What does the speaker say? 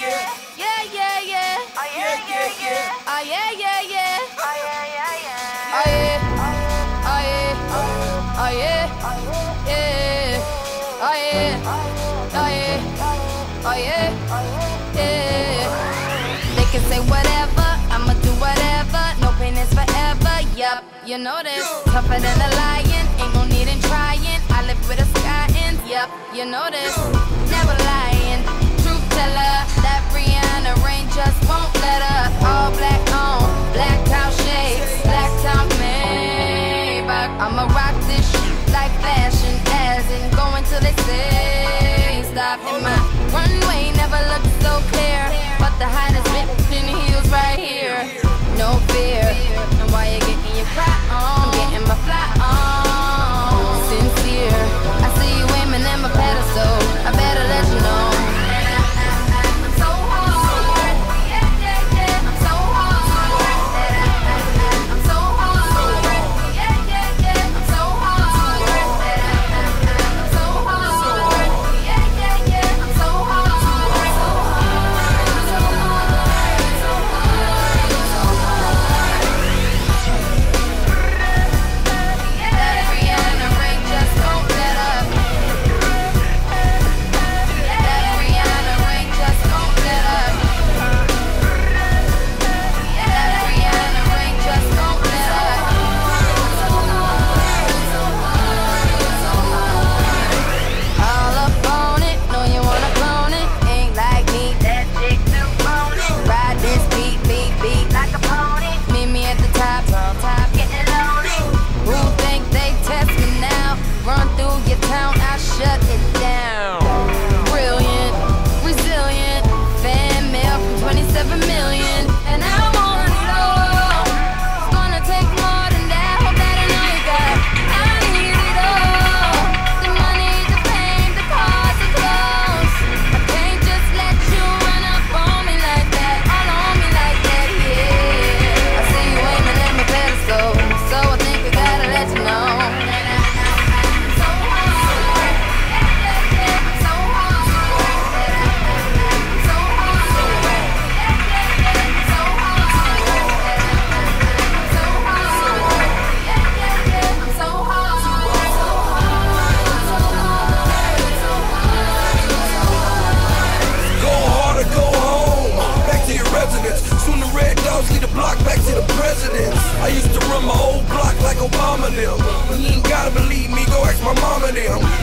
Yeah, yeah, yeah. Oh yeah, yeah, yeah. Oh yeah, yeah, yeah. Oh yeah, yeah, yeah. Oh yeah. Oh yeah. Oh yeah. Yeah. Oh yeah. Oh yeah. Oh yeah. Yeah. They can say whatever, I'ma do whatever. No pain is forever. Yup, you know this. Tougher than a lion, ain't no need in trying. I live with a sky in. Yup, you know this. Never lying. Truth teller, that Rihanna rain just won't let her. All black on, black cow shades, black top Maybach. I'ma rock this shit like flashing as in going till they say stop. And my runway never looked so clear, but the hottest bitch in the heels right here. No fear, and while you're getting your fly on, I'm getting my fly on. Sincere, I see you aiming at my pedestal. I better let you know. I'm so hard, yeah, yeah, yeah. I'm so hard, I'm so hard, yeah, yeah, yeah. I'm so hard, I'm so hard, yeah, yeah, yeah. I'm so hard, so hard, so hard, so hard, so hard. That Rihanna rain just won't let up. That Rihanna rain just won't let up. That Rihanna rain just won't let up. All up on it, know you wanna clone it. Ain't like me, that chick too phony. Ride this beat, beat, beat like a pony. Meet me at the top, getting lonely. Who think they test me now? Run through your town, I shut it down. Brilliant, resilient, fan mail from 27 million, and I want it all. It's gonna take more than that. Hope that I know you got. I need it all. The money, the fame, the cars, the clothes. I can't just let you run up on me like that, all on me like that. Yeah, I see you aiming at my pedestal, so I think I gotta let you know. I'm so hard, yeah, yeah, yeah. I'm so hard, I'm so hard, yeah, yeah, yeah. I'm so hard, I'm so hard, yeah, yeah, yeah. I'm so hard, so hard, so hard, so hard. Go hard or go home, back to your residence. Soon the red dogs lead the block back to the presidents. I used to run my old block like Obama them. You ain't gotta believe me, go ask my mama them.